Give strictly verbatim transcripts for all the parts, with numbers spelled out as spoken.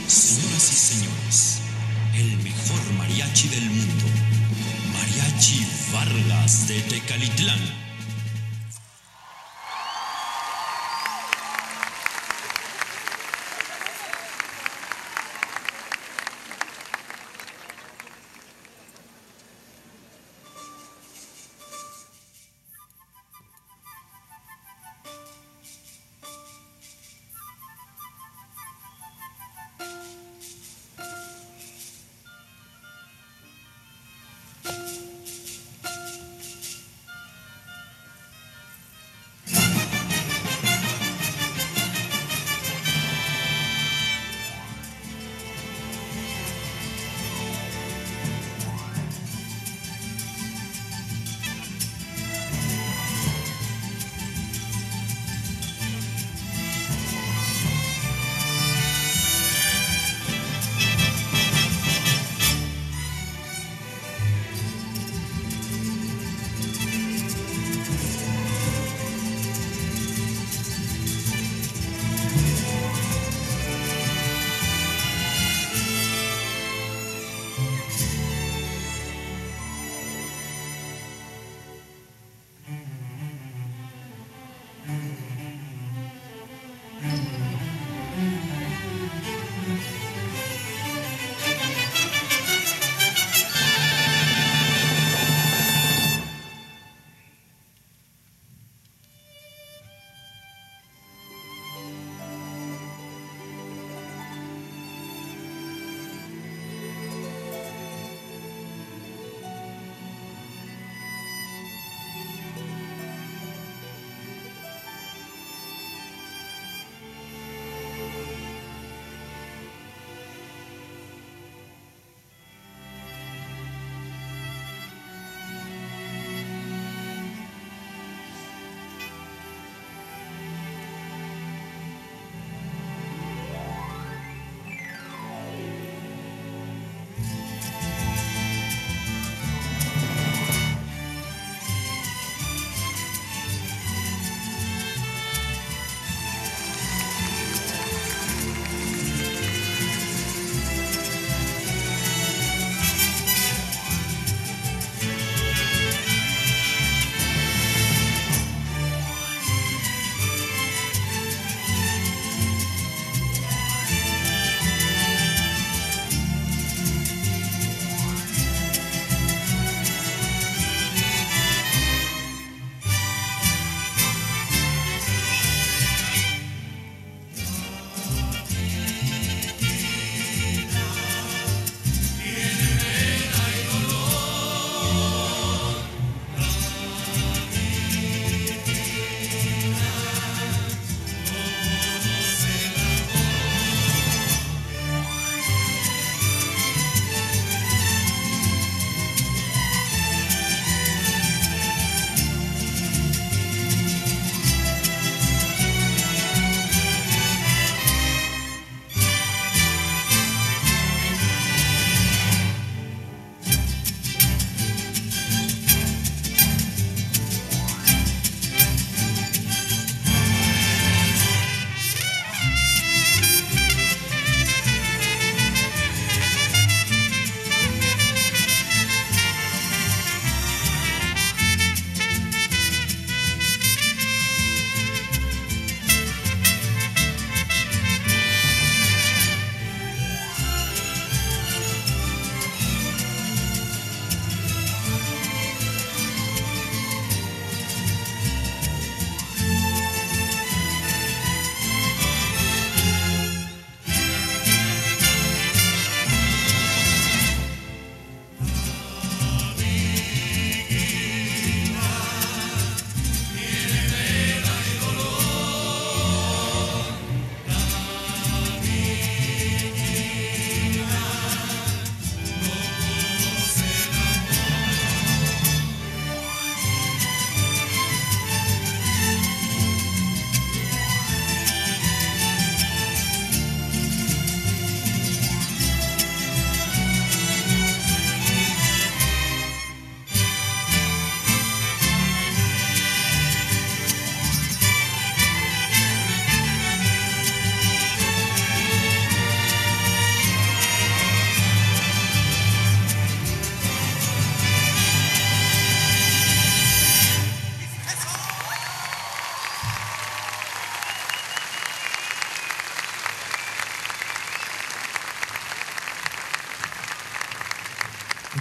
Señoras y señores, el mejor mariachi del mundo, Mariachi Vargas de Tecalitlán.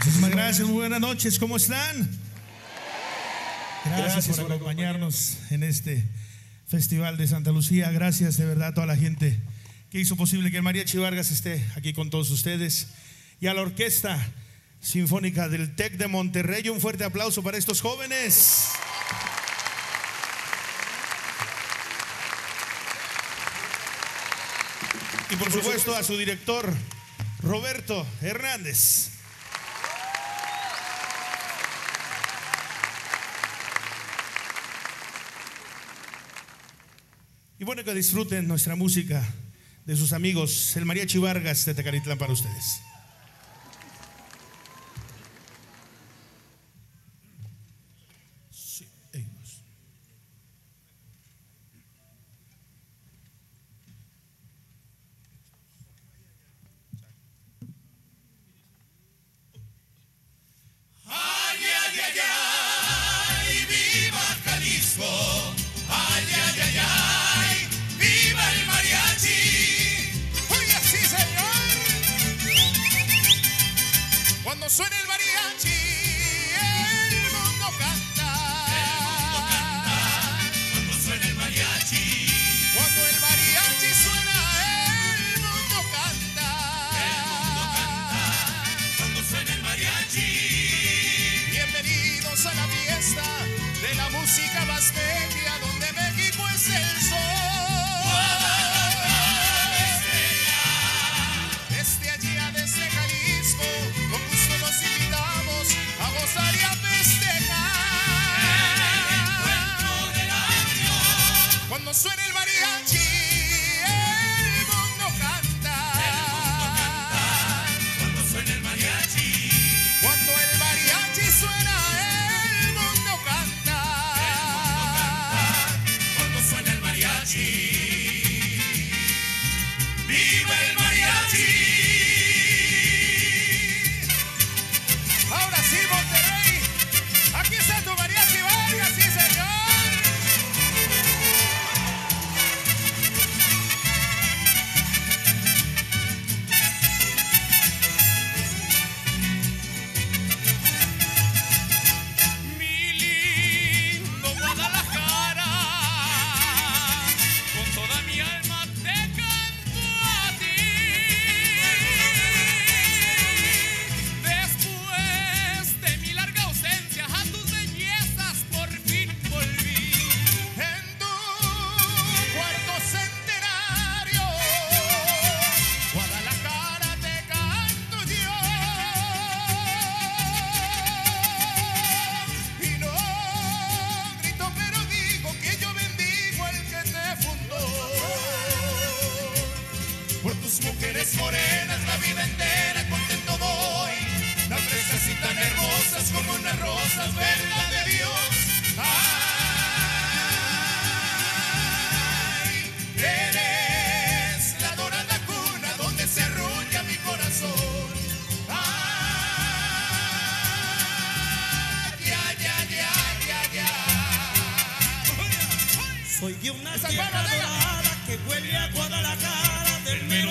Muchísimas gracias, muy buenas noches, ¿cómo están? Gracias, gracias por acompañarnos en este Festival de Santa Lucía. Gracias de verdad a toda la gente que hizo posible que el Mariachi Vargas esté aquí con todos ustedes, y a la Orquesta Sinfónica del TEC de Monterrey. Un fuerte aplauso para estos jóvenes. Y por supuesto a su director, Roberto Hernández. Y bueno, que disfruten nuestra música de sus amigos, el Mariachi Vargas de Tecalitlán, para ustedes. Sí, ellos. Ay, ay, ay, ay, viva Jalisco. Ay, ay, ay, ay, viva el mariachi. Oiga, sí, señor. Cuando suena el mariachi, el mundo canta. El mundo canta. Cuando suena el mariachi. Cuando el mariachi suena, el mundo canta. El mundo canta. Cuando suena el mariachi. Bienvenidos a la fiesta de la música más bella, donde México es el sol. Desde allá, desde Jalisco, con gusto nos invitamos a gozar y a festejar. En el encuentro del año, cuando suena el mariachi, el mundo canta. El mundo canta. Cuando suena el mariachi. Cuando el mariachi suena, el mundo canta. El mundo canta. Cuando suena el mariachi. ¡Viva el mariachi! Ahora sí, Monterrey, aquí está tu Mariachi Vargas, sí, señor. Mi lindo Guadalajara, con toda mi alma te canto a ti. Después de mi larga ausencia, a tus bellezas por fin volví. En tu cuarto centenario, Guadalajara, te canto yo. Y no grito, pero digo que yo bendigo al que te fundó. Por tus mujeres morenas la vida entera contento doy. Tan frescas y tan hermosas como unas rosas, verdad de Dios. Ay, eres la dorada cuna donde se arrulla mi corazón. Ay, ay, ay, ay, ay, ay. Soy de una Esa tierra palma, venga. dorada que huele a Guadalajara, del mero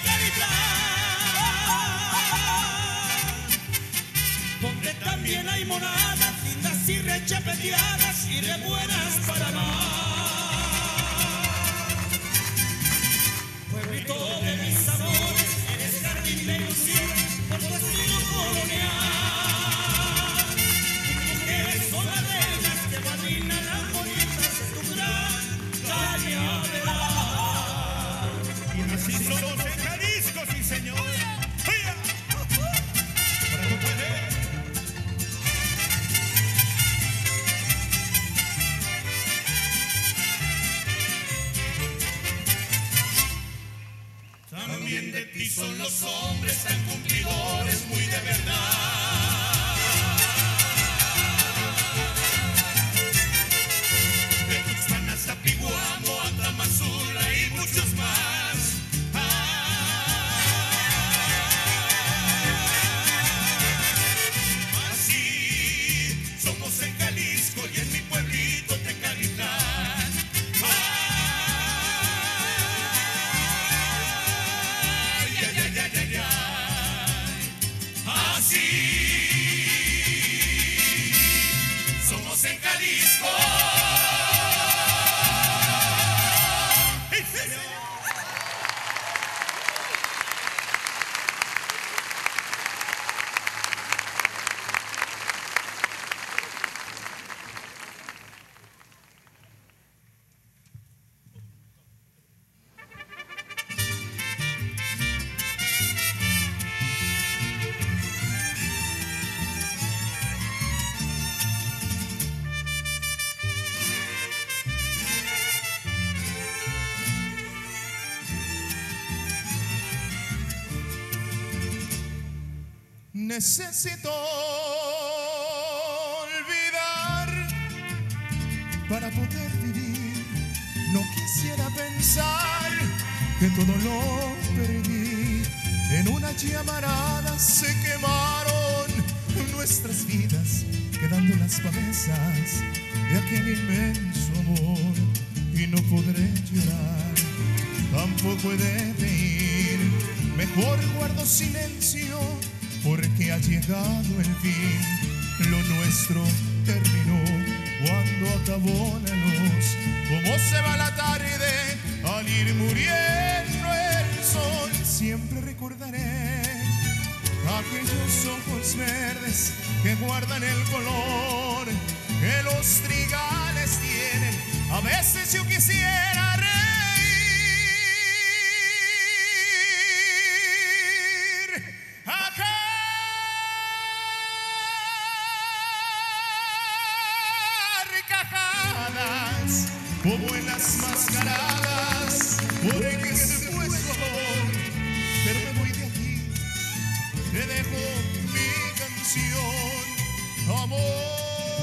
Tecalitlán, donde también hay monadas lindas y rechapeteadas y de buenas para más. Pueblito de mis amores, eres jardín de ilusiones por tu estilo colonial. Tus mujeres son las reinas que guardinan las bonitas de tu gran cañaveral. Y así somos en Jalisco, sí señor. ¡Oiga! Para tu padre. También de ti son los hombres tan cumplidores, muy de verdad. De Tuxpan hasta Piguamo, Atamazula y muchos más. Así somos en Jalisco y en mi pueblito Tecalitlán. Ay, ay, ay, ay, ay, ay. Así necesito olvidar para poder vivir. No quisiera pensar que todo lo perdí. En una llamarada se quemaron nuestras vidas, quedando las promesas de aquel inmenso amor. Y no podré llorar, tampoco he de reír. Mejor guardo silencio, porque ha llegado el fin. Lo nuestro terminó cuando acabó la luz. Como se va la tarde al ir muriendo el sol. Siempre recordaré aquellos ojos verdes que guardan el color que los trigales tienen. A veces yo quisiera reír. A carcajadas, como en las mascaradas, porque se fue su amor. Pero me voy de aquí, te dejo mi canción, amor.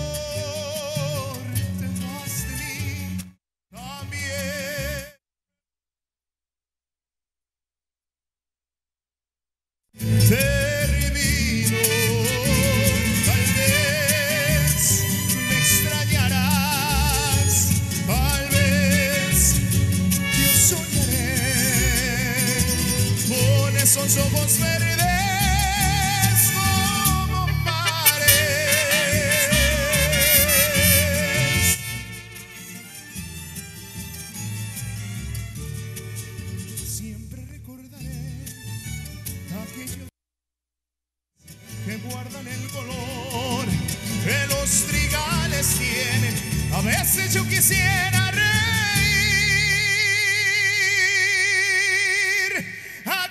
Termino, tal vez me extrañarás, tal vez yo soñaré con esos ojos verdes como mares. Siempre recordaré aquellos que guardan el color que los trigales tienen. A veces yo quisiera reír a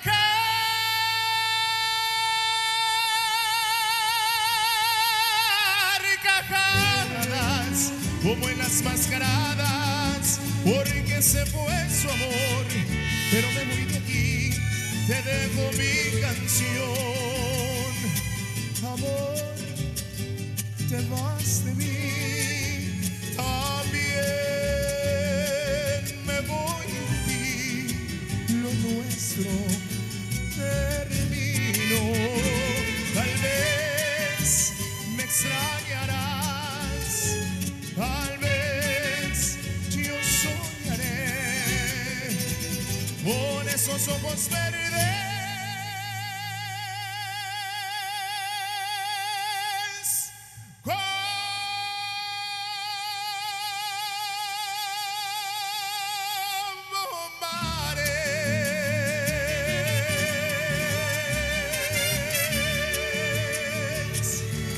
carcajadas, como en las mascaradas, porque se fue su amor. Pero me voy de aquí, te dejo mi canción, amor, te vas de mí, también me voy de ti, lo nuestro terminó. Tal vez me extrañarás, tal vez yo soñaré con esos ojos verdes como mares.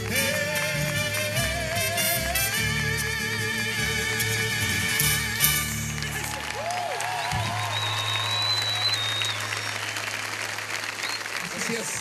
Así es.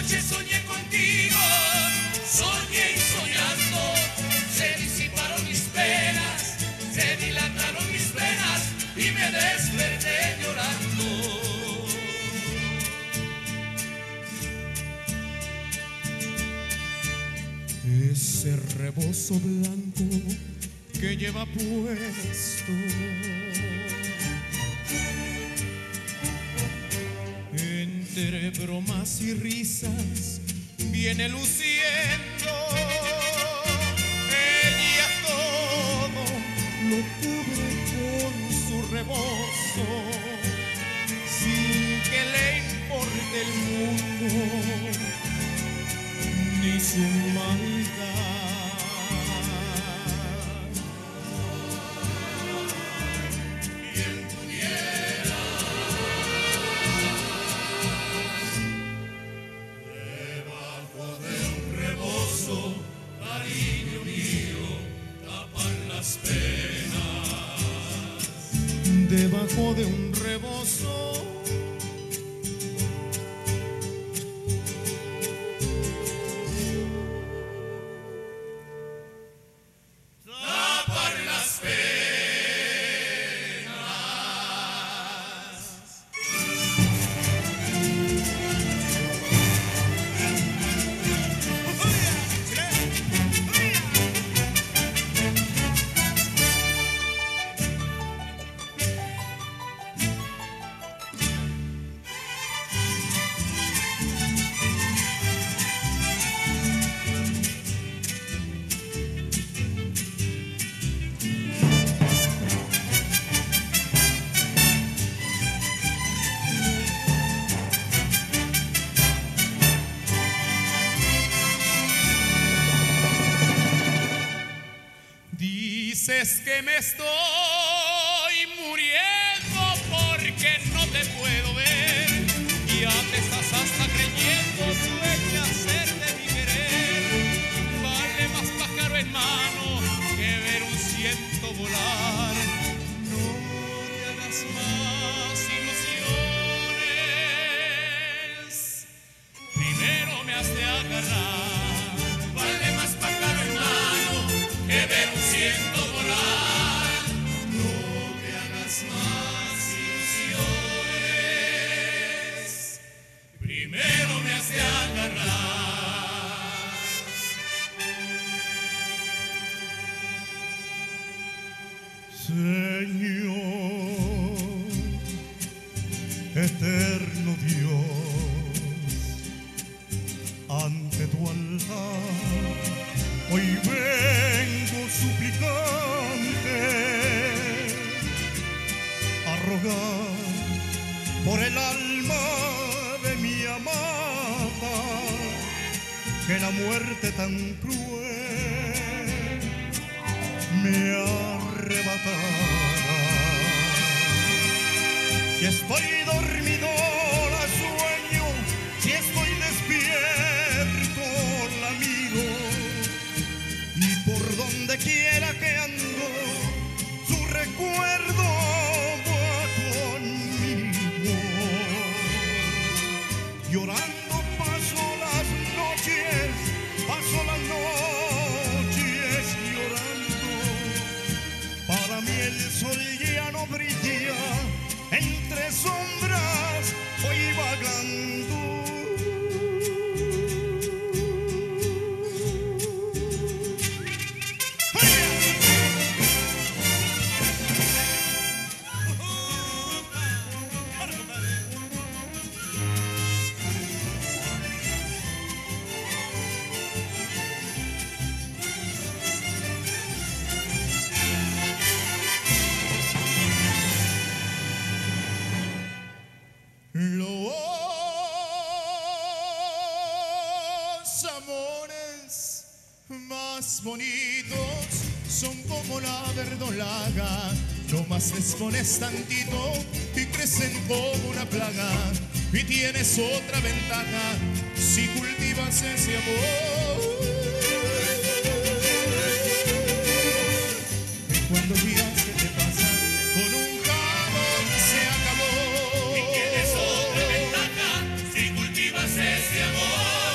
noche soñé contigo, soñé y soñando se disiparon mis penas, se dilataron mis penas y me desperté llorando. Ese rebozo blanco que lleva puesto entre bromas y risas viene luciendo. Ella todo lo cubre con su rebozo sin que le importe el mundo ni su maldad. Quien pudiera debajo de un rebozo, cariño mío, tapar las penas. Debajo de un rebozo dices que me estoy muriendo porque no te puedo ver. Ya te estás hasta creyendo, sueña hacerte mi querer. Vale más pájaro en mano que ver un ciento volar. No te hagas más ilusiones, primero me has de agarrar. Vale más pájaro en mano que ver un ciento volar. No te hagas más ilusiones, primero me has de agarrar. Señor, eterno Dios, ante tu altar hoy vengo suplicante a rogar por el alma de mi amada, que la muerte tan cruel me arrebatara. Si estoy dormido la sueño, si estoy despierto la miro, y por donde quiera que ando su recuerdo va conmigo. Llorando paso las noches, paso las noches llorando. Para mí el sol ya no brilla, entre sombras voy vagando. Los amores más bonitos son como la verdolaga, nomás les pones tantito y crecen como una plaga. Y tienes otra ventaja si cultivas ese amor. Y cuando ya se te pasa, con un jabón se acabó. Y tienes otra ventaja si cultivas ese amor.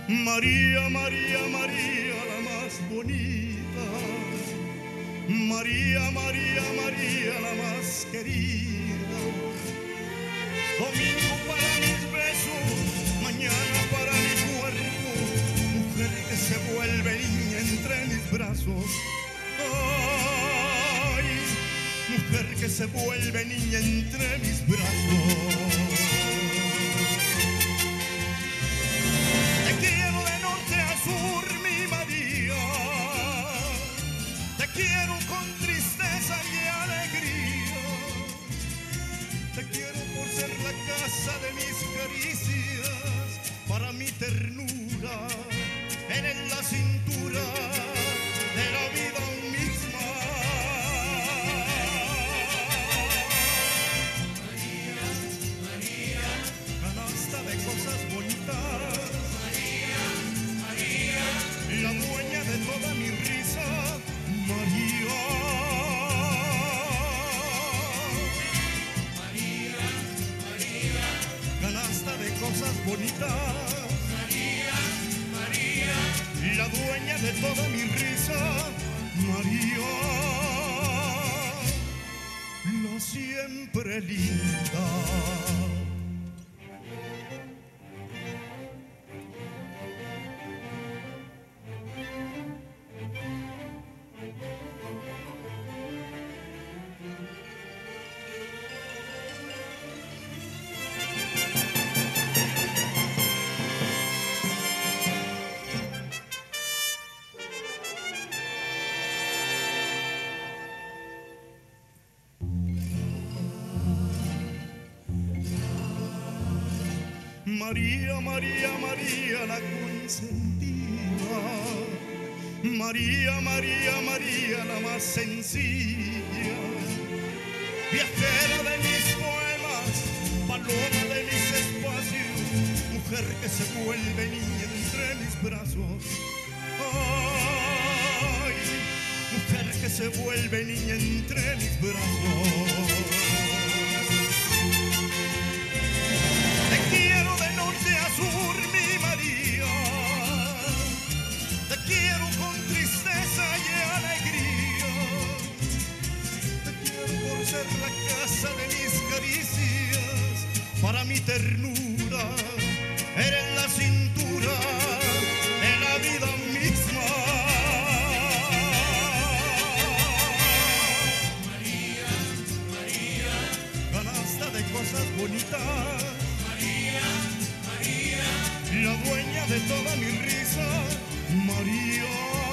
María, María, María, la más bonita. María, María, María, la más querida. Domingo para mis besos, mañana para mi cuerpo. Mujer que se vuelve niña entre mis brazos. Ay, mujer que se vuelve niña entre mis brazos. Te quiero de norte a sur, mi María. Te quiero con tristeza y alegría. Te quiero por ser la casa de mis caricias. Para mi ternura, eres la cintura de la vida misma. María, María, canasta de cosas bonitas. María, María, la dueña de toda mi risa. María, María, María, canasta de cosas bonitas. María, María, la dueña de toda mi risa. María, la siempre linda. María, María, María, la consentida. María, María, María, la más sencilla. Viajera de mis poemas, paloma de mis espacios. Mujer que se vuelve niña entre mis brazos. Ay, mujer que se vuelve niña entre mis brazos. Mi María, te quiero con tristeza y alegría. Te quiero por ser la casa de mis caricias. Para mi ternura, eres la cintura de la vida misma. María, María, canasta de cosas bonitas. La dueña de toda mi risa, María.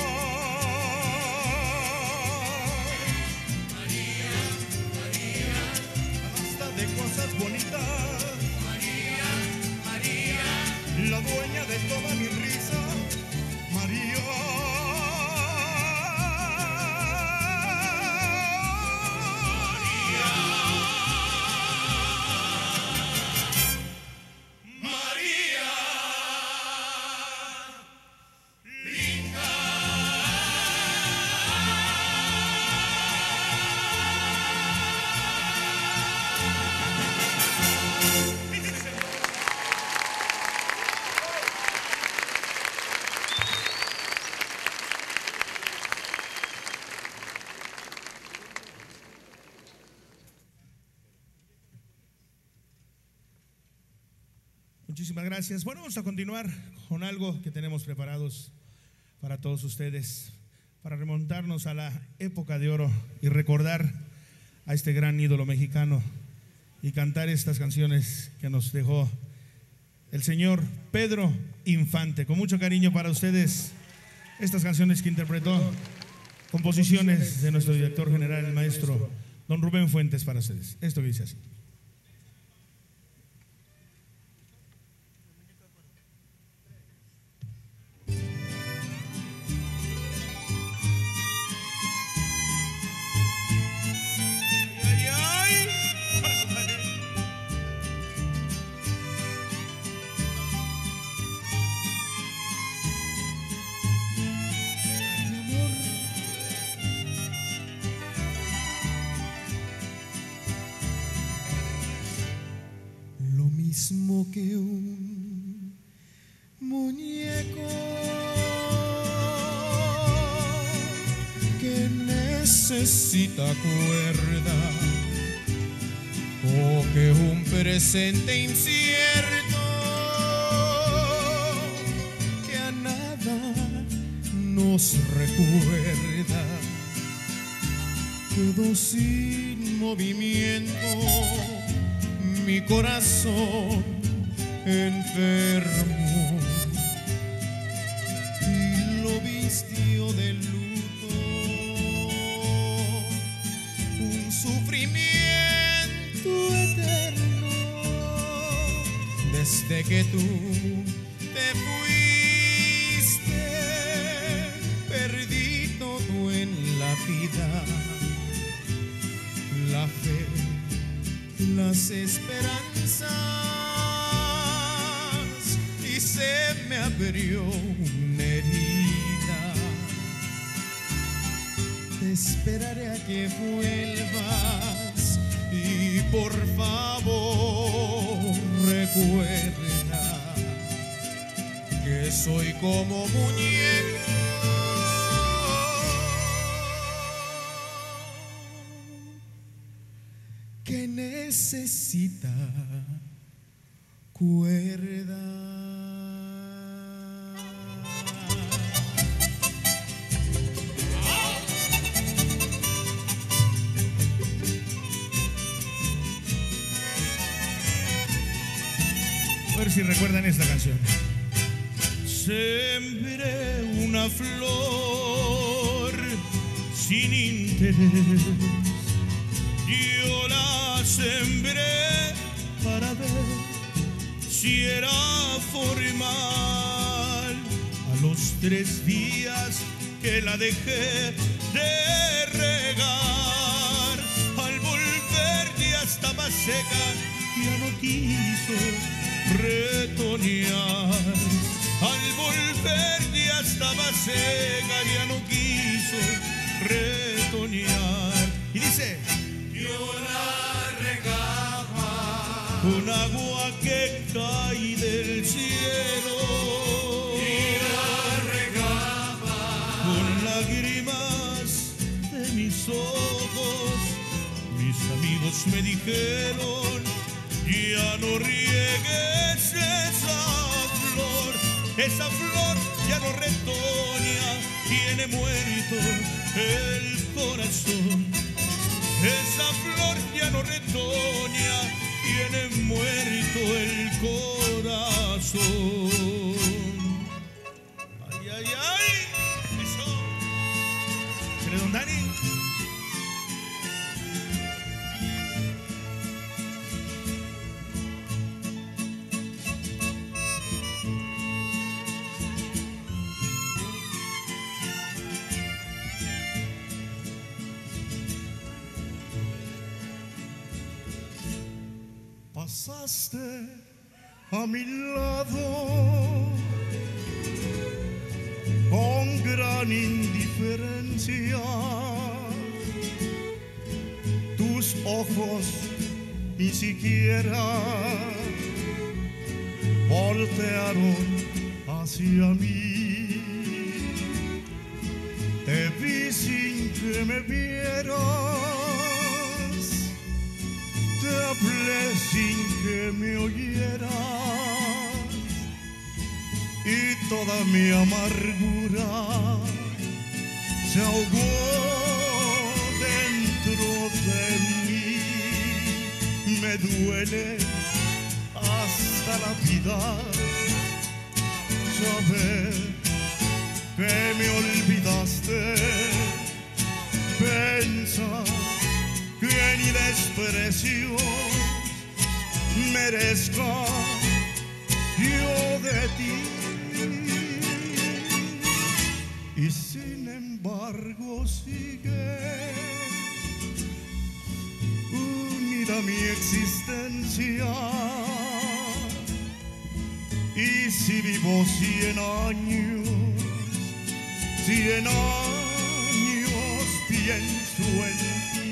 María, María, canasta de cosas bonitas. María, María, la dueña de toda mi risa, María. Muchísimas gracias. Bueno, vamos a continuar con algo que tenemos preparados para todos ustedes, para remontarnos a la época de oro y recordar a este gran ídolo mexicano y cantar estas canciones que nos dejó el señor Pedro Infante. Con mucho cariño para ustedes, estas canciones que interpretó, composiciones de nuestro director general, el maestro don Rubén Fuentes, para ustedes. Esto que dice así. Mismo que un muñeco necesita cuerda, o que un presente incierto que a nada nos recuerda, quedó sin movimiento mi corazón enfermo y lo vistió de luto, un sufrimiento eterno desde que tú te fuiste. Perdí todo en la vida, la fe, las esperanzas, y se me abrió una herida. Te esperaré a que vuelvas y por favor recuerda que soy como muñeco que necesita cuerda. A ver si recuerdan esta canción. Sembré una flor sin interés, yo la sembré para ver si era formal. A los tres días que la dejé de regar, al volver ya estaba seca, ya no quiso retoñar. Al volver ya estaba seca, ya no quiso retoñar. Y dice: yo la regaba con agua que cae del cielo, y la regaba con lágrimas de mis ojos. Mis amigos me dijeron: ya no riegues esa flor, esa flor ya no retoña, tiene muerto el corazón. Esa flor ya no retoña, tiene muerto el corazón. Ay, ay, ay, eso. ¿Pero don Dani? Pasaste a mi lado con gran indiferencia, tus ojos ni siquiera voltearon hacia mí. Te vi sin que me vieras, te hablé sin que me oyeras, y toda mi amargura se ahogó dentro de mí. Me duele hasta la vida saber que me olvidaste, pensar que ni desprecio merezca yo de ti. Y sin embargo sigue unida mi existencia. Y si vivo cien años, cien años pienso en ti.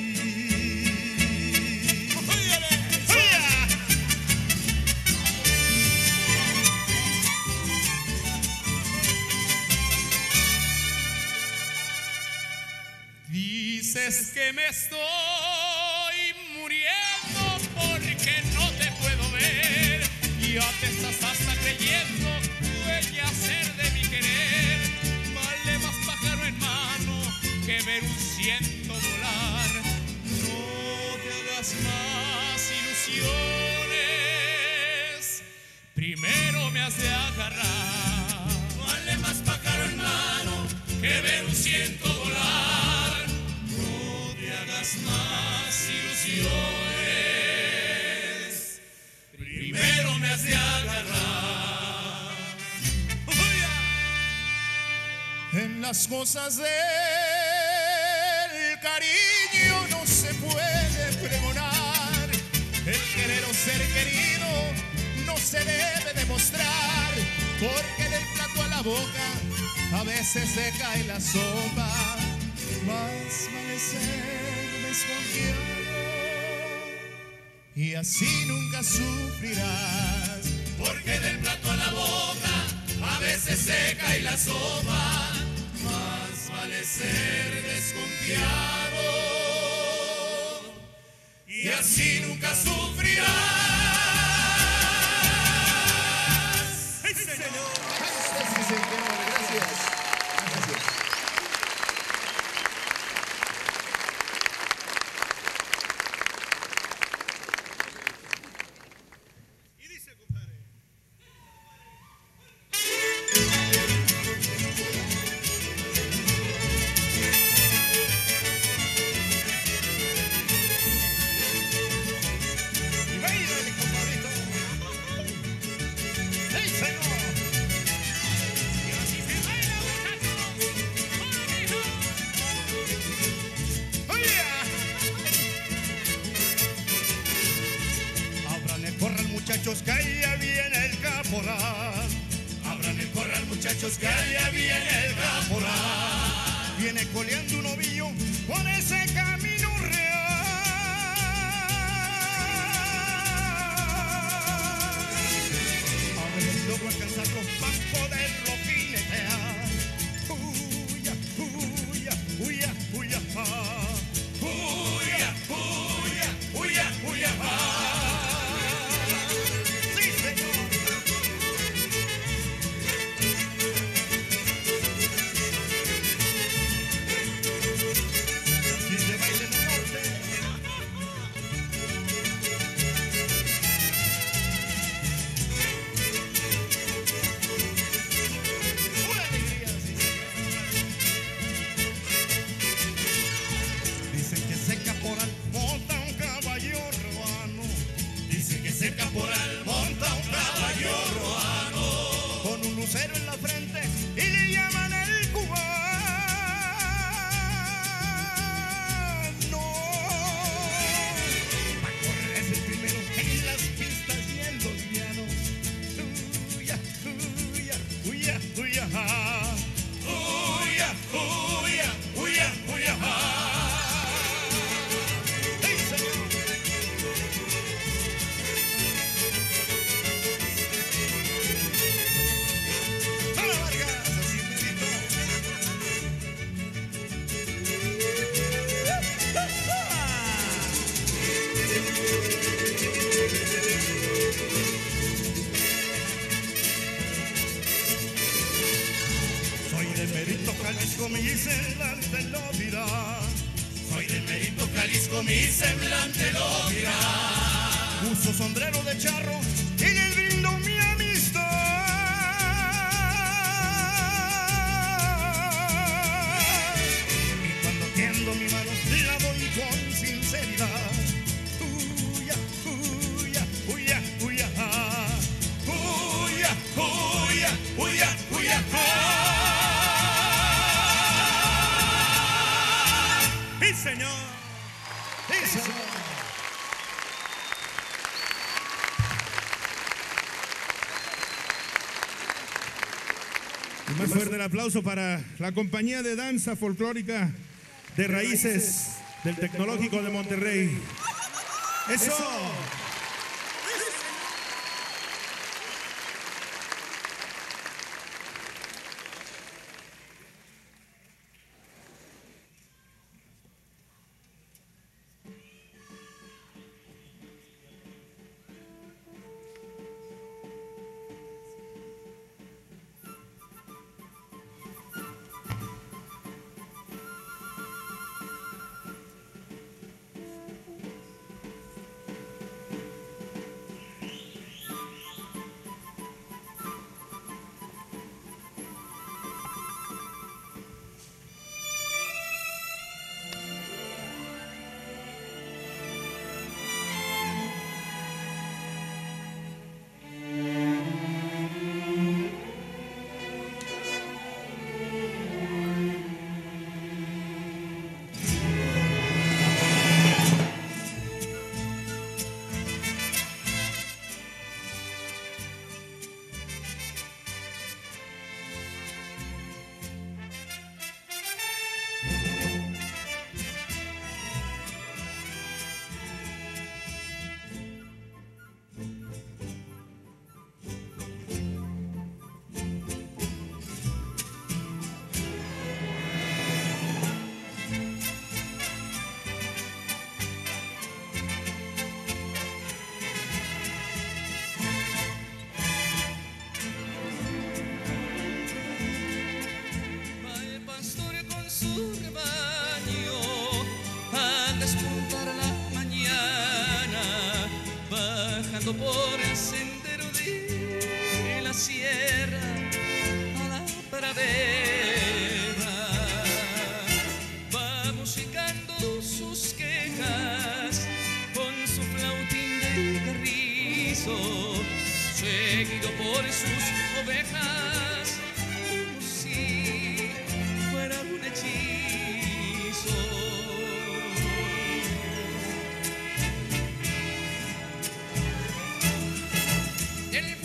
Dices que me estoy muriendo porque no te puedo ver. Ya te estás hasta creyendo dueña ser de mi querer. Vale más pájaro en mano que ver un ciento volar. No te hagas más ilusiones, primero me has de agarrar. Vale más pájaro en mano que ver un ciento volar. No te hagas más ilusiones, primero me has de agarrar. En las cosas del cariño no se puede pregonar. El querer o ser querido no se debe demostrar, porque del plato a la boca a veces se cae la sopa. Más vale ser desconfiado y así nunca sufrirás, porque del plato a la boca a veces se cae la sopa. Más vale ser desconfiado y así nunca sufrirás. ¡Sí, señor! Sí, señor, gracias. Gracias. Y dice, compadre. Y baila mi compadrito. ¡Sí, señor! Y así se baila, muchachos. ¡Oye! Abran el corral, muchachos, que allá viene el caporal. Abran el corral, muchachos, que allá viene el caporal. Viene coleando un ovillo por ese camino real. A ver si logro alcanzarlo para poderlo jinetear. Huya, huya, huya, huya, ah. Huya, huya, huya, huya, Sí, señor. Así se baila en el norte. Una alegría, sí, señor. Dicen que ese caporal monta un caballo ruano. Dicen que ese caporal monta un caballo ruano. Con un lucero en la frente y le llaman el cubano. Pa' correr es el primero en las pistas y en los llanos. Huya, huya, huya, huya, ah. Huya, huya, huya, huya, ¡Sí, señor! ¡Hola, Vargas! Así mismito. Soy de Mérito, Jalisco, mi semblante lo dirá. Soy del Mérito, Jalisco, mi semblante lo dirá. Uso sombrero de charro y les brindo mi amistad. Y cuando tiendo mi mano la doy con sinceridad. Huya, huya, huya, huya, ah. Huya, huya, huya, huya, ¡Sí, señor! ¡Sí, señor! Y más fuerte el aplauso para la compañía de danza folclórica de raíces del Tecnológico de Monterrey. ¡Eso! caminando por el sendero de la sierra a la pradera, va musicando sus quejas con su flautín de carrizo, seguido por sus ovejas, como si fuera un hechizo. El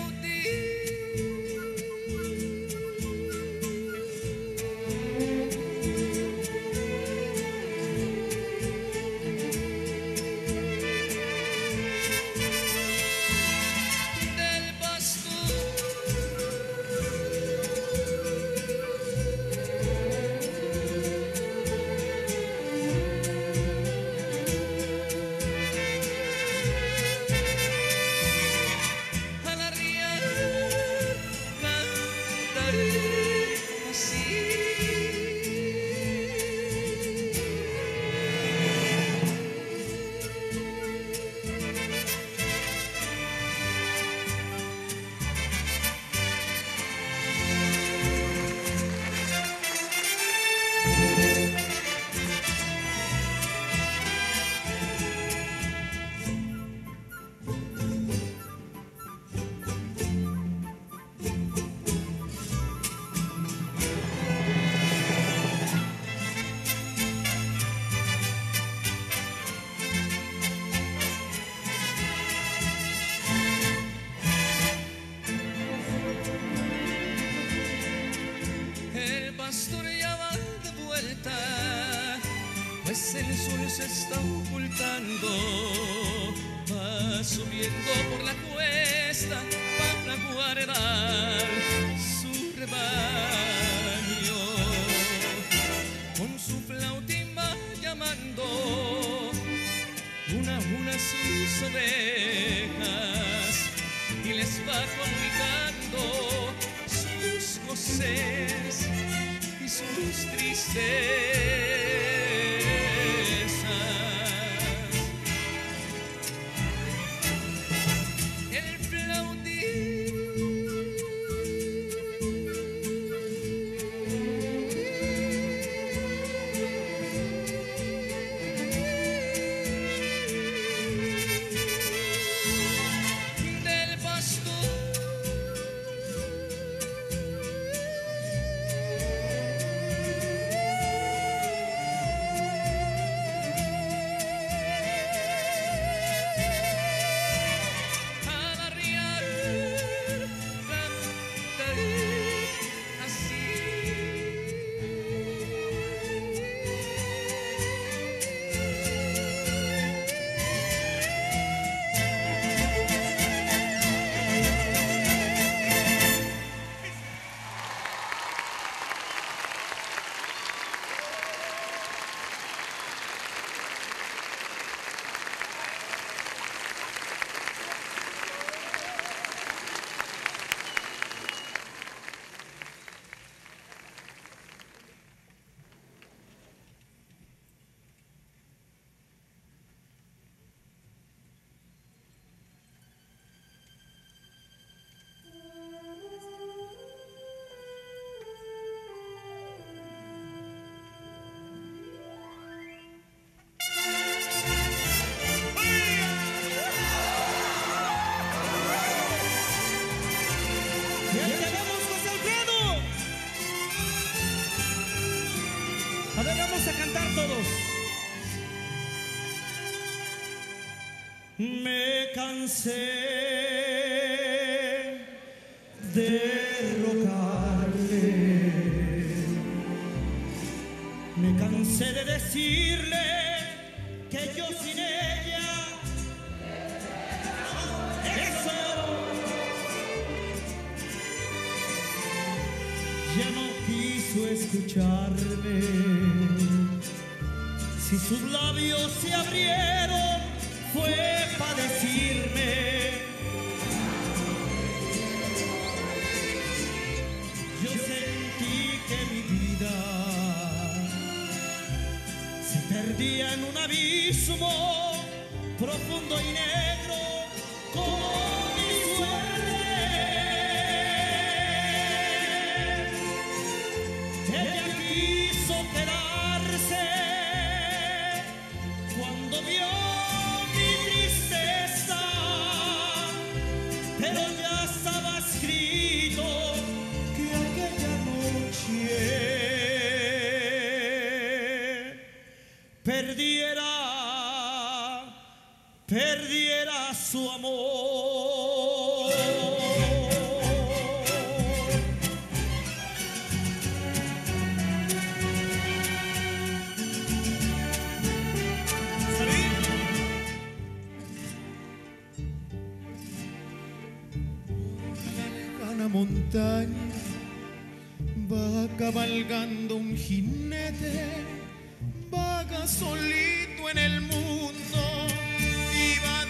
pastor ya va de vuelta, pues el sol se está ocultando, va subiendo por la cuesta para guardar su rebaño. Con su flautín va llamando una a una sus ovejas y les va comunicando sus goces y sus tristezas. El flautín del pastor me cansé de rogarle, me cansé de decirle que yo sin ella, eso, ya no quiso escucharme. Si sus labios se abrieron fue para decirme, yo sentí que mi vida se perdía en un abismo profundo y negro diera su amor. Una montaña va cabalgando un jinete, vaga solito en el mundo y va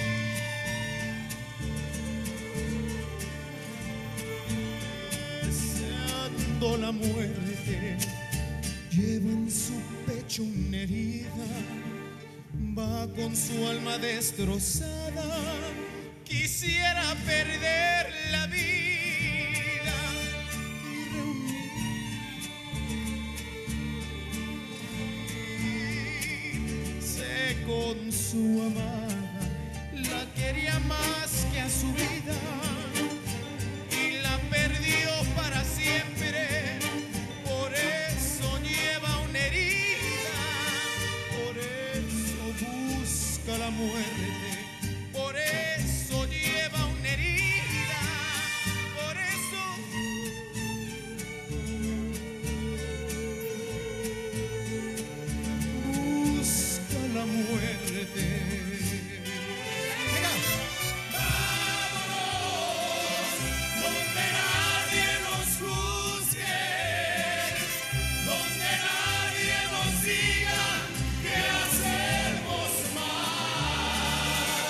deseando la muerte. Lleva en su pecho una herida, va con su alma destrozada. Quisiera perder la vida con su amada, la quería más que a su vida y la perdió para siempre. Por eso lleva una herida, por eso busca la muerte, por eso lleva una herida, por eso busca la muerte. Venga. Vámonos donde nadie nos juzgue, donde nadie nos diga que hacemos mal.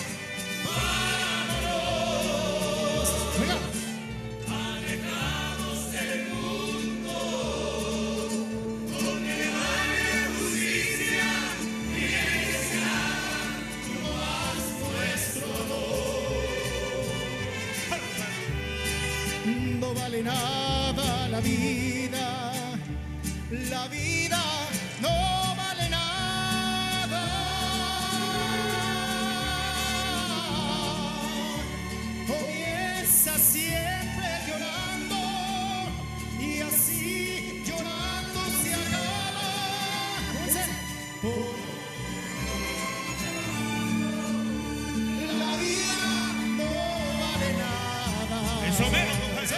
Vámonos. Venga. Alejados del mundo, donde no hay justicia. No vale nada la vida, la vida no vale nada. Comienza siempre llorando y así llorando se acaba. Por la vida no vale nada. Eso menos.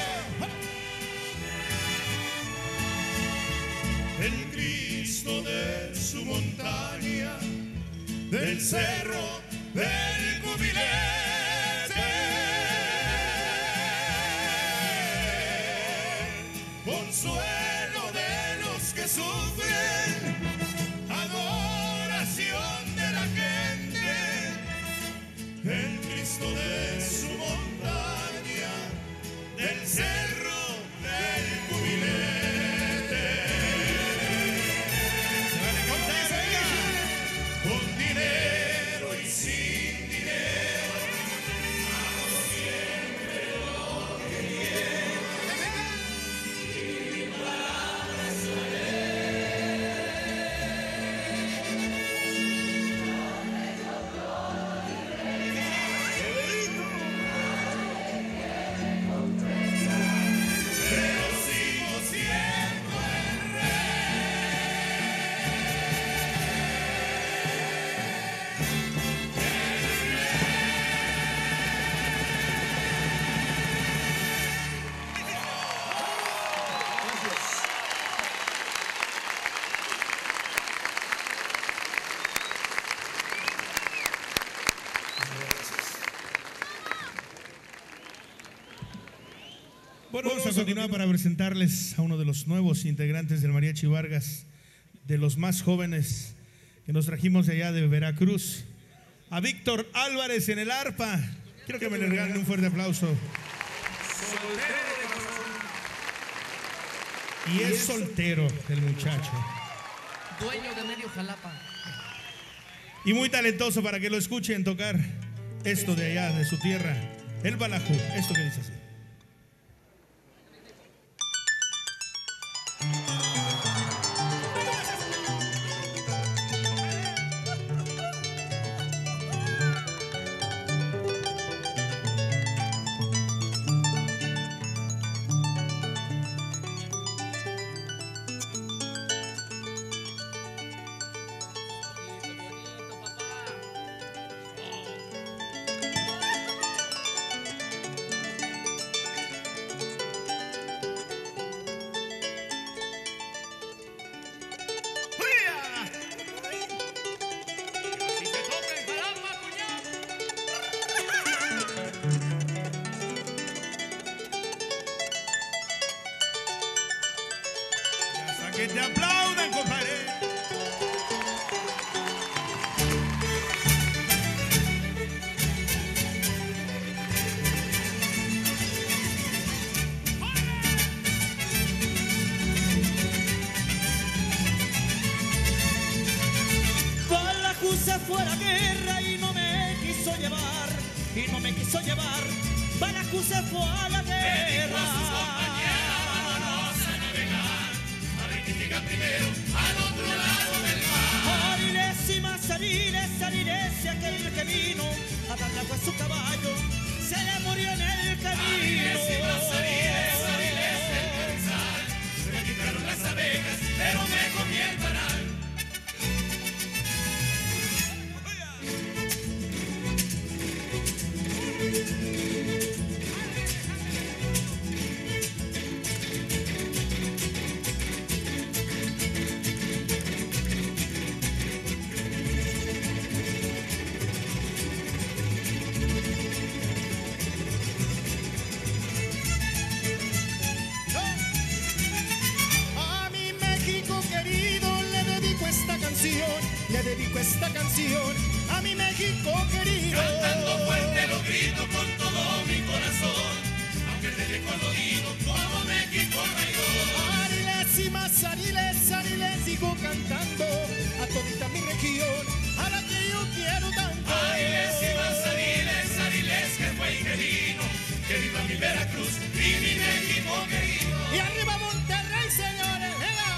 El Cristo de su montaña, del cerro del cubilete, consuelo de los que sufren, adoración de la gente. El Cristo de su montaña, del cerro del cubilete. Bueno, vamos a continuar para presentarles a uno de los nuevos integrantes del Mariachi Vargas, de los más jóvenes que nos trajimos de allá de Veracruz, a Víctor Álvarez en el arpa. Quiero que me le regalen un fuerte aplauso. Y es soltero el muchacho. Dueño de medio Jalapa. Y muy talentoso para que lo escuchen tocar esto de allá, de su tierra, el balajú. Esto que dice así. te aplaudan, compadre. Balajú se fue a la guerra y no me quiso llevar, y no me quiso llevar. Balajú se fue a la guerra. Ariles y más ariles, ariles y aquel que vino a darle agua a su caballo, se le murió en el camino. Ariles y más ariles, ariles del Carrizal, se me quitaron las abejas, pero me comí el panal. Le dedico esta canción a mi México querido. Cantando fuerte lo grito con todo mi corazón, aunque te recuerdo digo como México traidor. Ariles y más ariles, ariles sigo cantando a todita mi región, a la que yo quiero tanto. Ariles y más ariles, ariles que fue y que vino, que viva mi Veracruz y mi México querido. Y arriba Monterrey, señores, venga.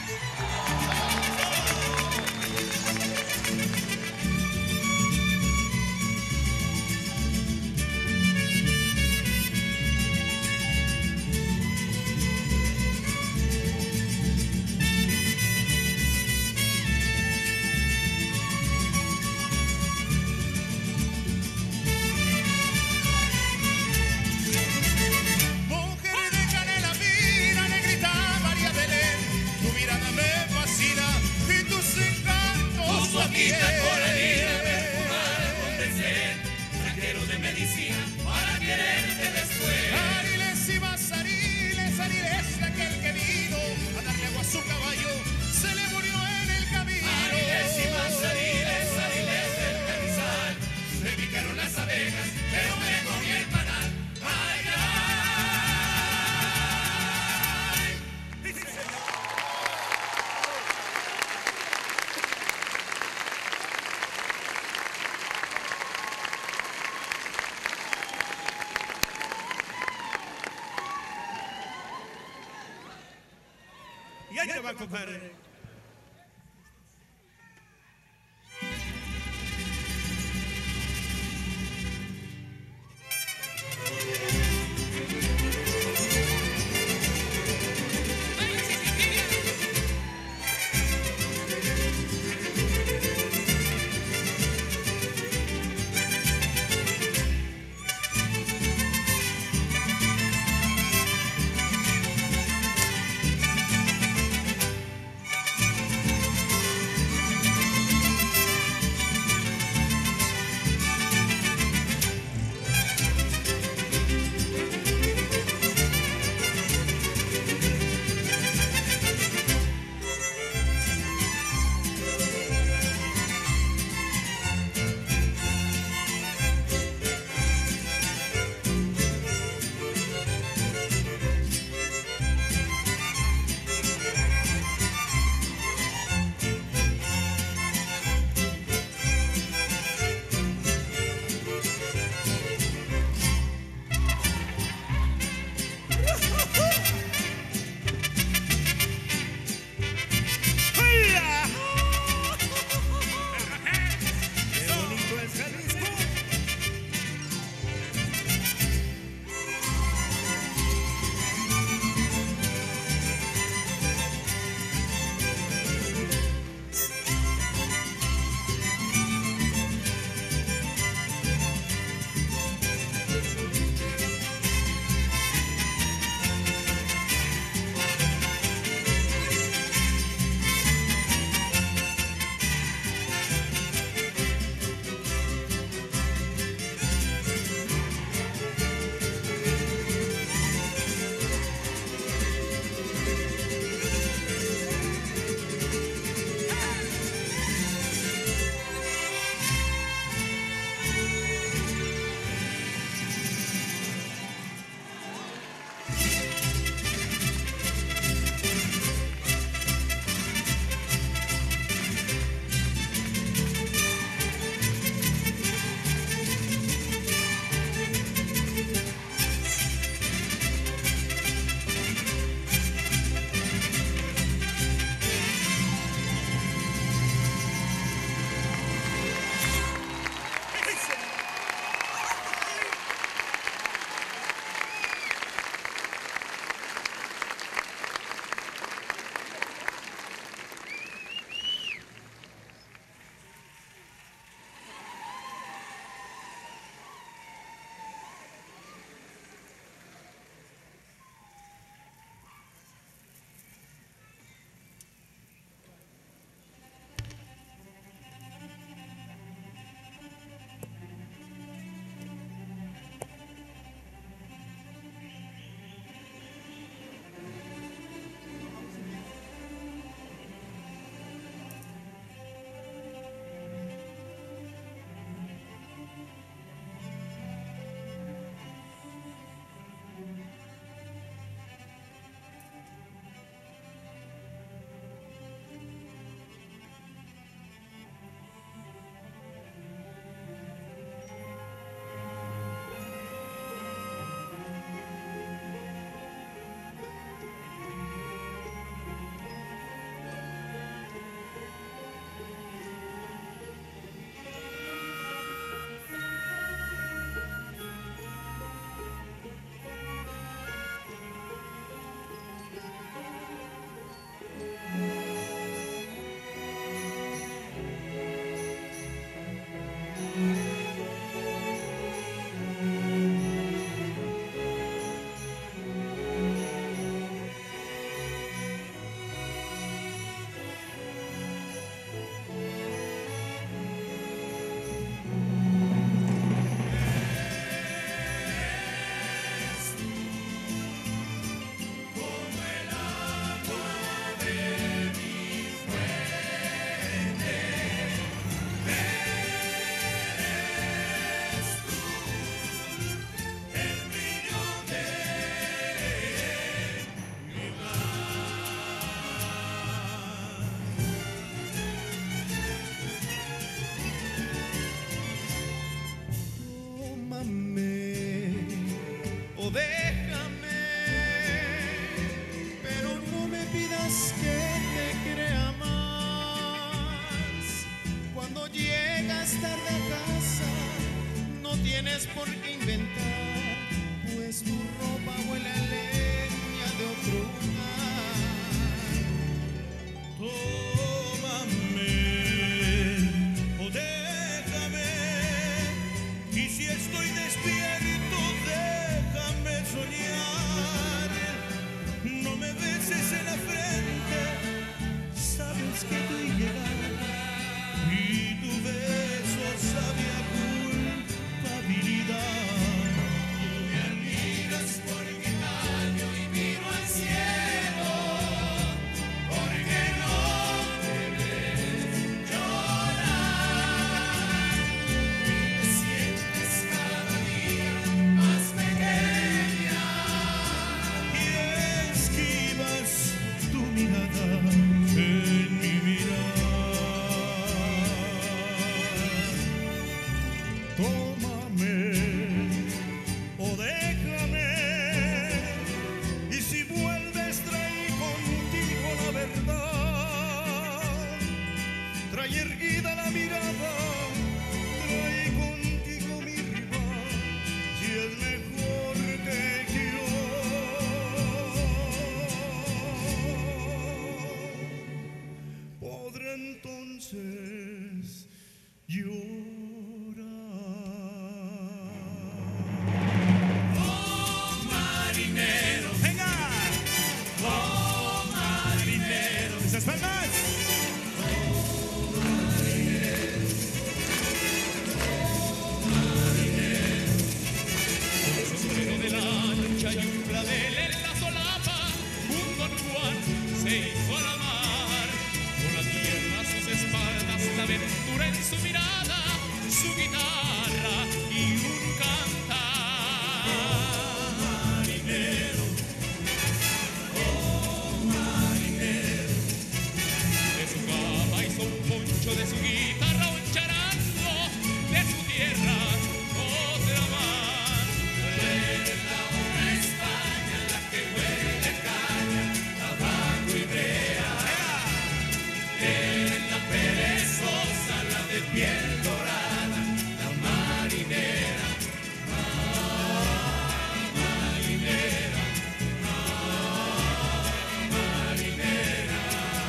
Y ahí te va, compadre. o déjame, pero no me pidas que te crea más. Cuando llegas tarde a casa, no tienes por qué inventar, pues tu ropa huele a leña de otro hogar. Tómame o déjame, y si estoy despierto, déjame soñar. No me beses en la frente, sabes que estoy llegando, y tu beso sabe a culpabilidad. Tú me miras por mi caño y miro al cielo, porque no te ves llorar. Y me sientes cada día más pequeña, y esquivas tu mirada en mi mirar. Tómame o déjame, y si vuelves trae contigo la verdad. Trae erguida la mirada, trae contigo mi rival, si es mejor que yo. Podré entonces llorar. Oh, marinero, venga. Oh, marinero, esas palmas. El sombrero de la lancha y un clavel en la solapa, un Don Juan se hizo a la mar. Con la tierra a sus espaldas, la aventura en su mirada, su guitarra y un cantar. Marinero, oh marinero, de su cama hizo un poncho, de su guitarra un charango, de su tierra otra más. Eres la una España, la que huele caña, tabaco y brea. Eres la perezosa, la de piel dorada, la marinera, ah, marinera, ah, marinera.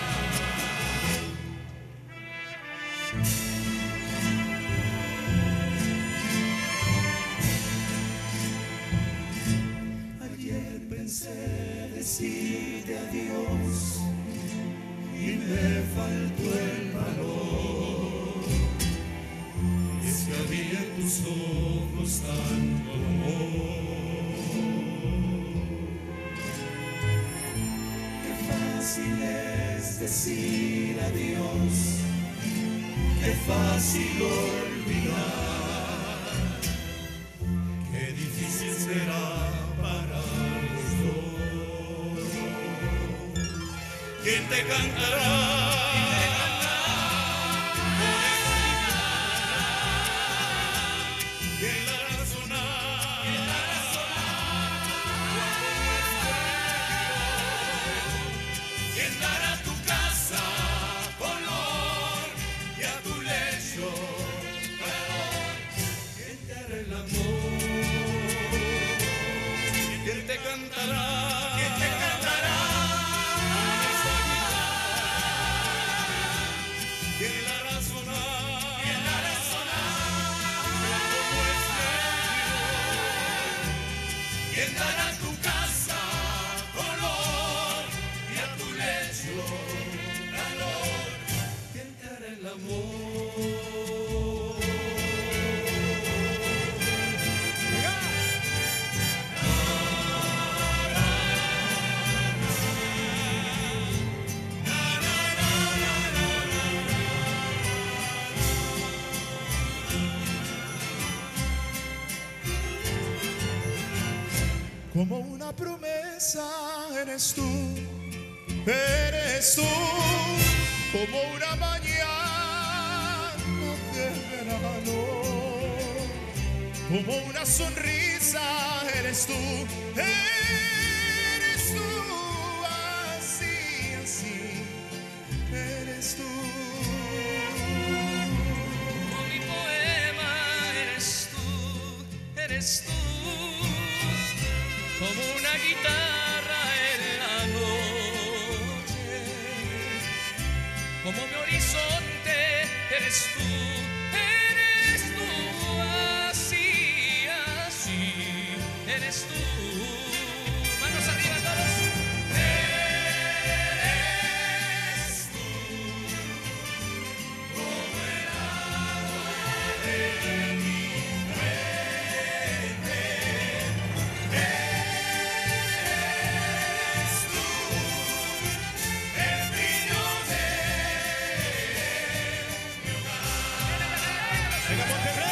Ayer pensé decirte adiós y me faltó el valor. Es que había en tus ojos tanto amor. Qué fácil es decir adiós, qué fácil olvidar, qué difícil será para los dos. ¿Quién te cantará? ¿Quién la hará sonar? ¿Quién dará a tu casa color y a tu lecho calor? ¿Quién te hará el amor? ¿Quién te cantará? ¿Quién te cantará? ¿Quién la hará sonar? ¿Quién la hará sonar? Como estéreo. ¿Quién dará a tu casa color y a tu lecho calor? ¿Quién te hará el amor? Como una promesa eres tú, eres tú, como una mañana de verano, como una sonrisa, eres tú, eres tú, así, así, eres tú. Como mi poema, eres tú, eres tú, como una guitarra en la noche, como mi horizonte, eres tú. Eres tú, manos arriba todos. Eres tú, como el agua de mi fuente. Eres tú, el brillo de mi hogar. Venga, Monterrey.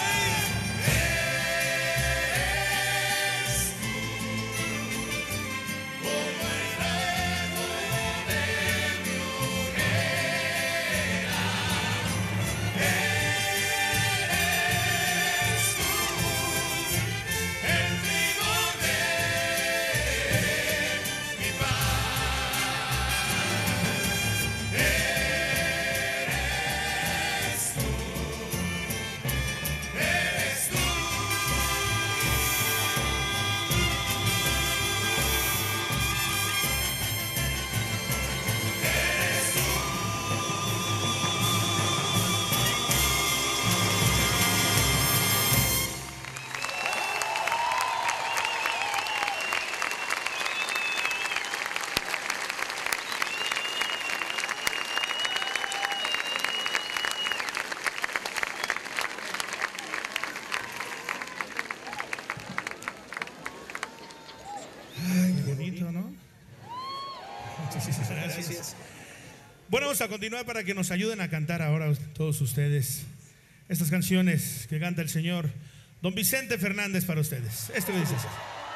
Gracias. Bueno, vamos a continuar para que nos ayuden a cantar ahora todos ustedes estas canciones que canta el señor Don Vicente Fernández para ustedes. Este que dice así.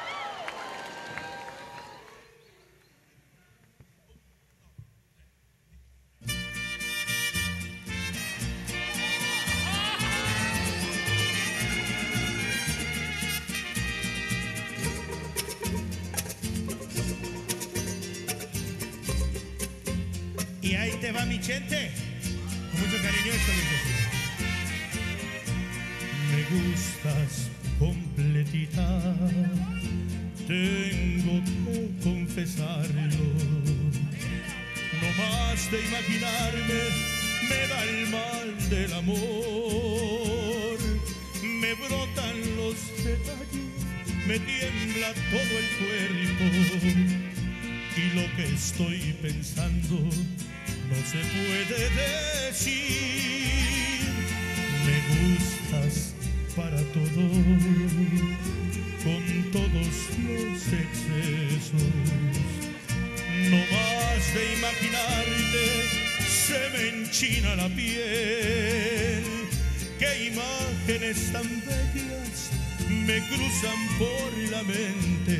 Y ahí te va mi gente, con mucho cariño esto dice así. Me gustas completita, tengo que confesarlo. No más de imaginarme me da el mal del amor. Me brotan los detalles, me tiembla todo el cuerpo. Y lo que estoy pensando no se puede decir. Me gustas para todo, con todos los excesos. No más de imaginarte se me enchina la piel. Qué imágenes tan bellas me cruzan por la mente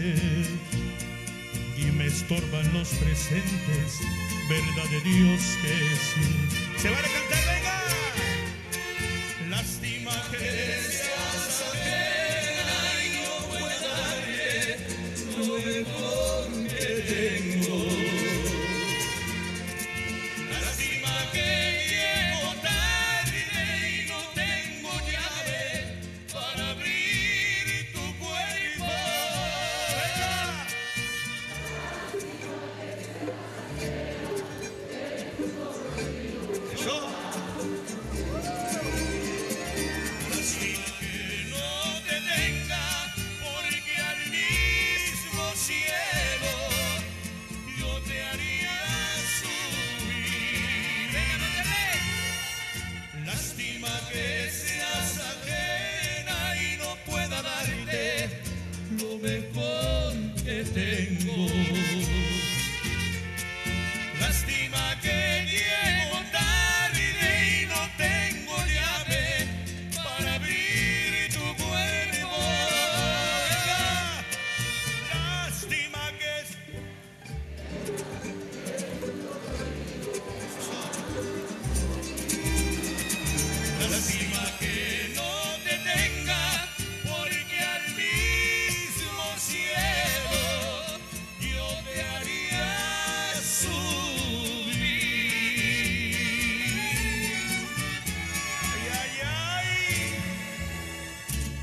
y me estorban los presentes. Verdad de Dios que sí. Se van a cantar, venga. Lástima que seas ajena y no pueda darle lo mejor que tengo. Lástima que llego tarde y no tengo llave para abrir tu cuerpo. Venga.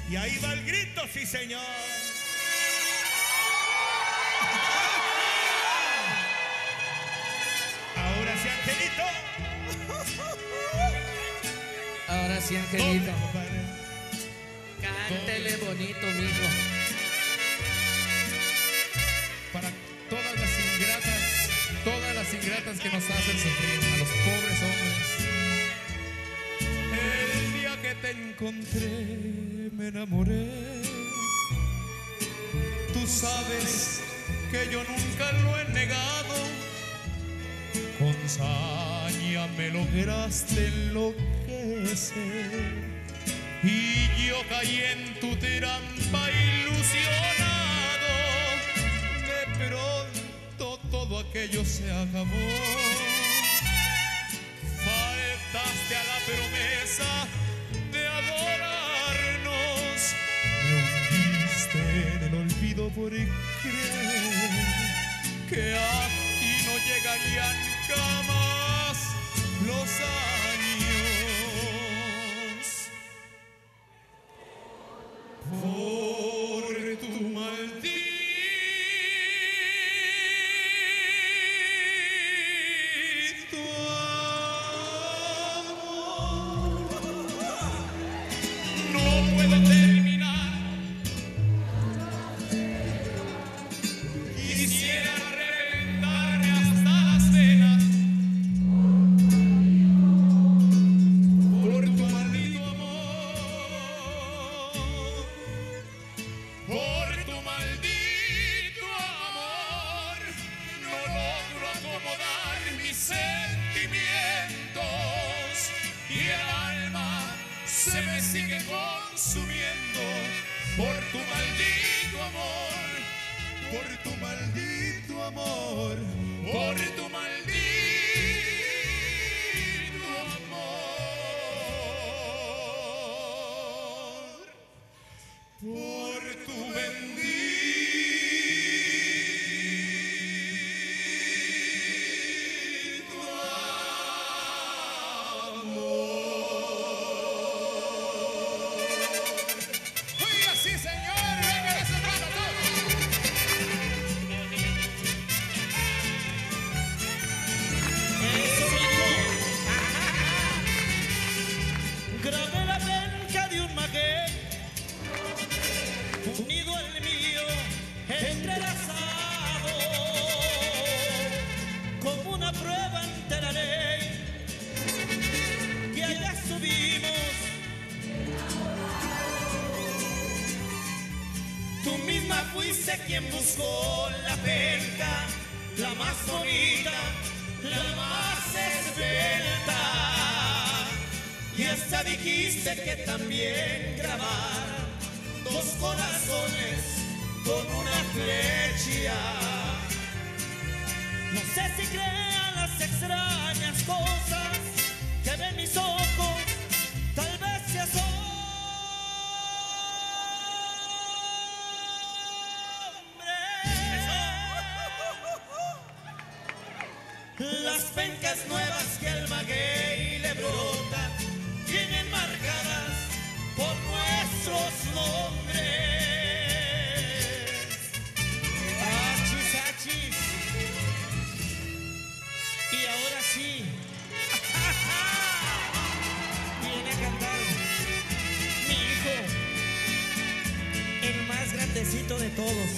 Y ahí va el grito, sí señor. Ahora sí, Angelito. Ahora sí, Angelito. Toma, compadre. Cántele bonito, mijo. Para todas las ingratas, todas las ingratas que nos hacen sufrir, a los pobres hombres. El día que te encontré me enamoré. Tú sabes que yo nunca lo he negado. Con saña me lograste enloquecer y yo caí en tu trampa ilusionado. De pronto todo aquello se acabó. Faltaste a la promesa de adorarnos. Me hundiste en el olvido por creer que aquí no llegarían jamás los años. Por tu maldito amor, no puedo terminar. Quisiera reventarme hasta las venas por tu maldito amor, por tu maldito amor. No logro acomodar mis sentimientos y el alma se me sigue consumiendo por tu maldito amor. Por tu maldito amor, por tu maldito amor, por tu bendito amor. Oiga, sí, señor, venga ese para todos. Eso, mijo. Grabé la penca de un maguey, unido al mío, entrelazado, como una prueba ante la ley, y allá subimos. Tú misma fuiste quien buscó la penca, la más bonita, la más esbelta, y hasta dijiste que también grabar dos corazones con una flecha. No sé si crean las extrañas cosas que ven mis ojos, tal vez sea hombre. Las pencas nuevas que al maguey le brotan vienen marcadas por nuestros nombres. Achis, achis. Y ahora sí, viene a cantar mi hijo, el más grandecito de todos.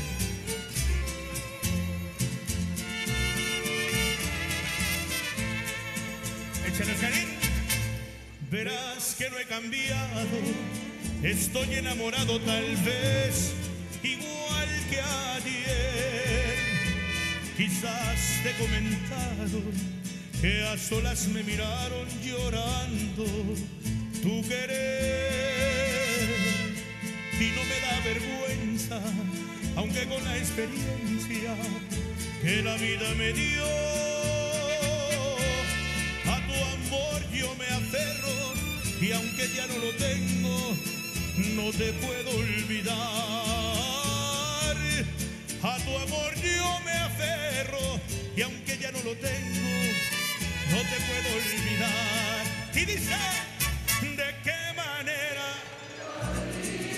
Échale, Oscarín. Verás que no he cambiado, estoy enamorado tal vez igual que ayer. Quizás te he comentado que a solas me miraron llorando tu querer, y no me da vergüenza, aunque con la experiencia que la vida me dio. A tu amor yo me aferro, y aunque ya no lo tengo, no te puedo olvidar. A tu amor yo me aferro, y aunque ya no lo tengo, no te puedo olvidar. Y dice, ¿de qué manera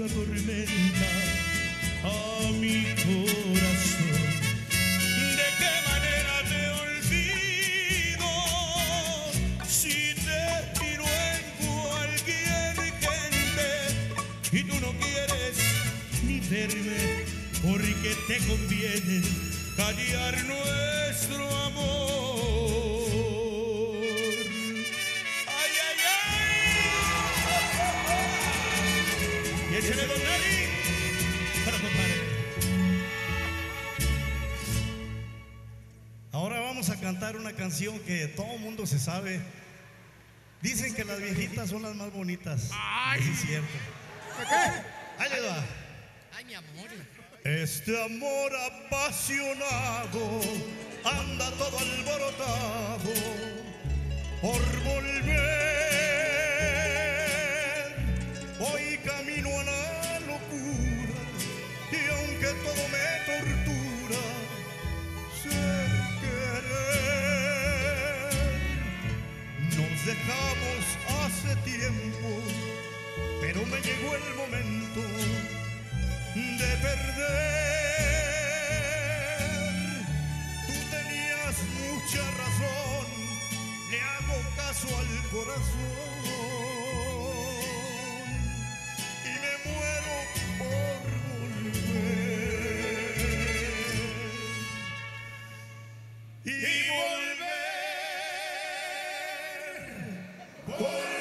cansancio atormenta a mi corazón. ¿De qué manera te olvido si te miro en cualquier gente y tú no quieres ni verme porque te conviene callar nuestro amor? ¡Ay, ay, ay! Y échale don Nani para compadre. Ahora vamos a cantar una canción que todo el mundo se sabe. Dicen que las viejitas son las más bonitas. ¡Ay! Sí, es cierto. ¿Qué? Ahí le va. Ay, mi amor. Este amor apasionado anda todo alborotado por volver. Hoy camino a la locura y aunque todo me tortura, sé querer. Nos dejamos hace tiempo, pero me llegó el momento de perder. Tú tenías mucha razón, le hago caso al corazón y me muero por volver. Y volver, volver.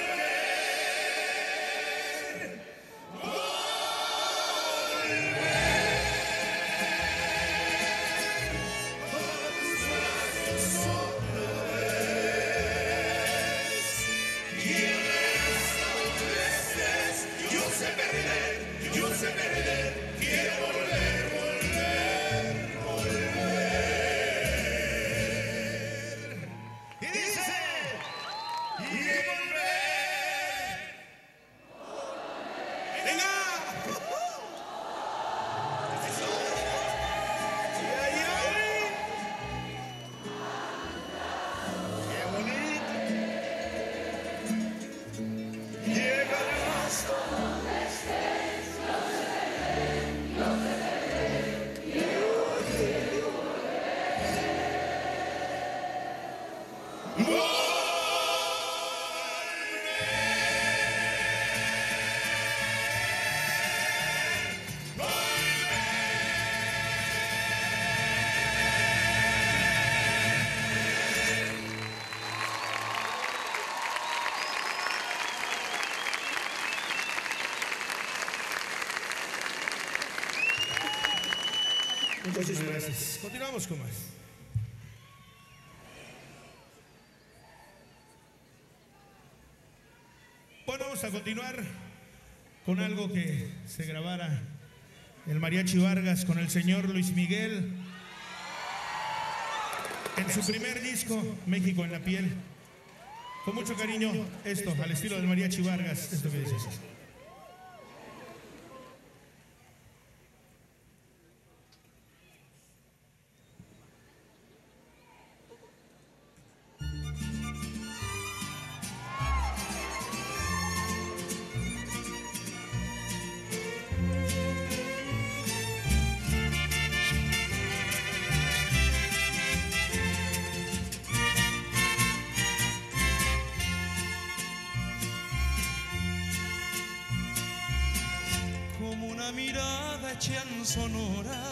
Muchas gracias. Continuamos con más. Bueno, vamos a continuar con algo que se grabara el Mariachi Vargas con el señor Luis Miguel en su primer disco, México en la piel. Con mucho cariño, esto, al estilo del Mariachi Vargas, esto que dice así. Sonora,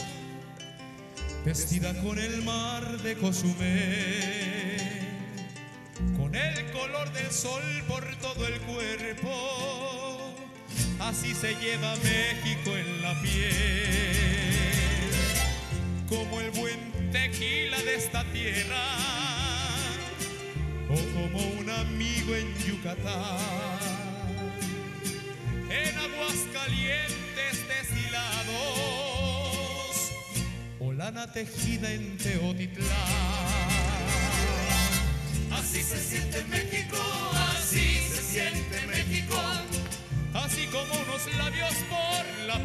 vestida con el mar de Cozumel, con el color del sol por todo el cuerpo, así se lleva México en la piel, como el buen tequila de esta tierra, o como un amigo en Yucatán, en Aguascalientes deshilados, o lana tejida en Teotitlán. Así se siente México, así se siente México, así como unos labios por la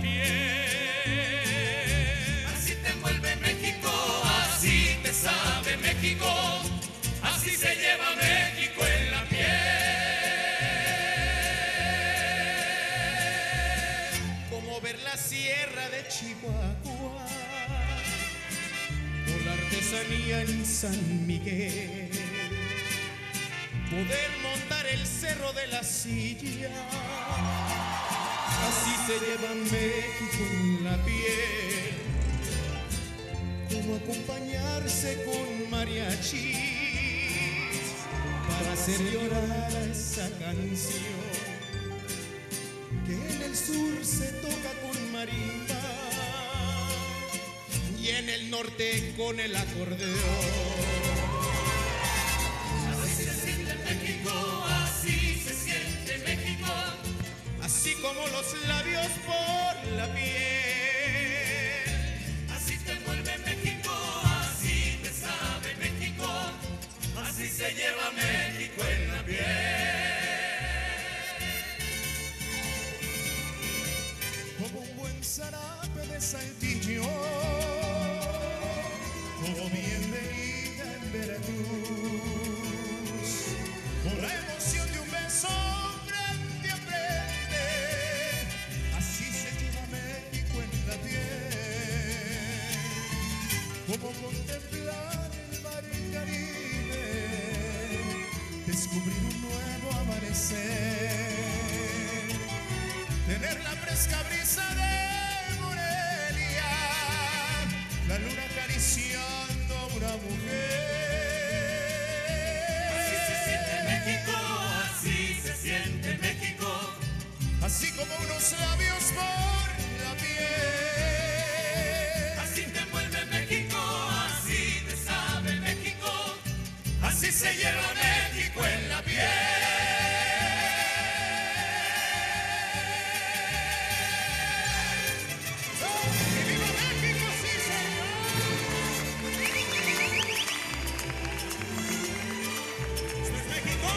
piel. Así te envuelve México, así te sabe México, así se lleva México en la piel. artesanía en San Miguel, poder montar el cerro de la silla. Así se lleva México en la piel, como acompañarse con mariachis para hacer llorar a esa canción que en el sur se toca con marimba y en el norte con el acordeón. Así se siente México, así se siente México, así como los labios por la piel. Así te envuelve México, así te sabe México, así se lleva México en la piel. Como un buen zarape de Saltillo, como bienvenida en Veracruz, por la emoción de un beso frente a frente, así se lleva México en la piel. Como contemplar el mar Caribe, descubrir un nuevo amanecer, tener la fresca brisa de Morelia, la luna acariciando a una mujer. Así se siente México, así se siente México, Así como unos labios por la piel. así te envuelve México, así te sabe México, así se lleva México en la piel. ¡Que viva México, sí, señor! ¡Esto es México!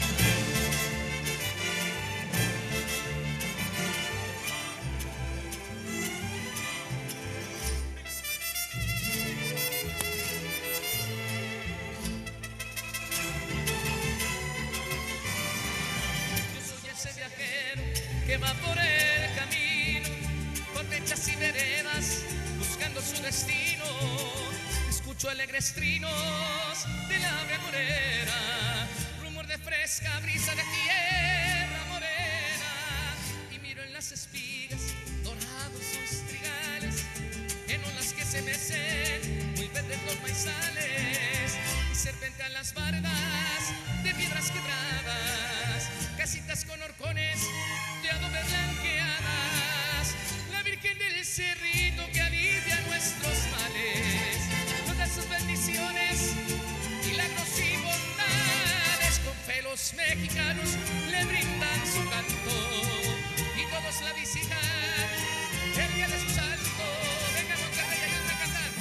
Yo soy ese viajero que va por el camino, por brechas y veredas, buscando su destino. Escucho alegres trinos de la ave agorera, rumor de fresca brisa de tierra morena. Y miro en las espigas dorados sus trigales, en olas que se mecen, muy verdes los maizales, y serpentean las bardas de piedras quebradas, casitas con horcones de adobe blanqueadas. La Virgen del Cerrito que alivia nuestros males, nos da sus bendiciones, milagros y bondades. Con fe los mexicanos le brindan su canto y todos la visitan el día de su santo. Venga Monterrey, ayúdame a cantar.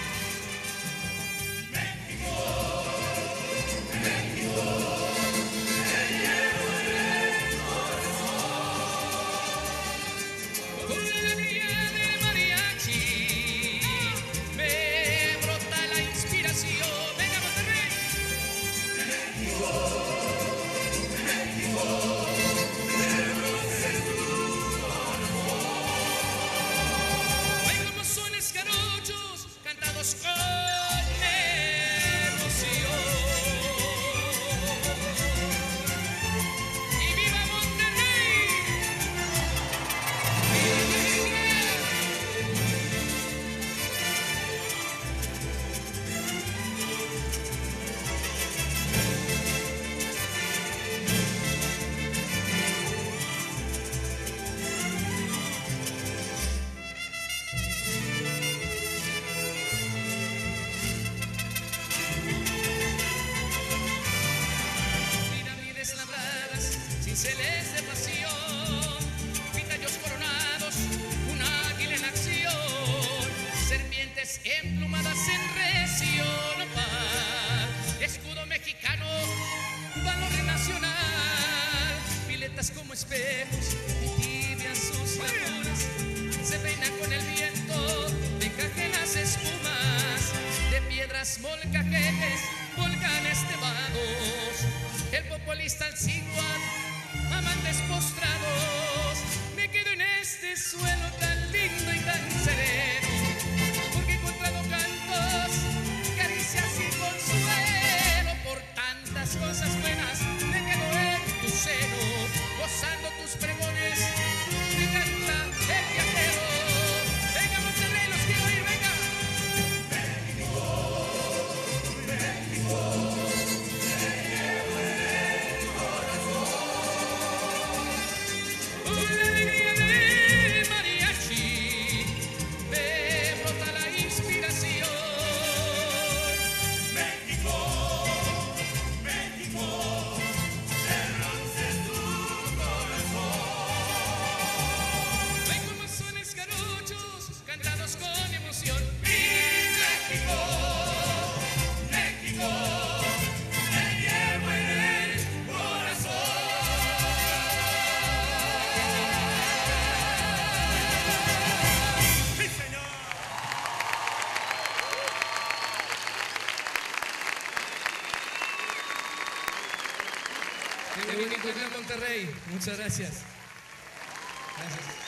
Con la alegría del mariachi me brota la inspiración. Venga Monterrey. Ay, como sones jarochos cantados con emoción. ¡Y viva Monterrey! Pirámides labradas, cinceles de pasión, pitayos coronados, un águila en acción, serpientes emplumadas en recio nopal, escudo mexicano, valor nacional, piletas como espejos y tibias sus lagunas, se peinan con el viento, de encaje las espumas, de piedras molcajetes, volcanes nevados, el populista al ciguat, amantes postrados. Me quedo en este suelo tan lindo y tan sereno, porque he encontrado cantos, cariños Qué bonito Club Monterrey. Muchas gracias. Gracias.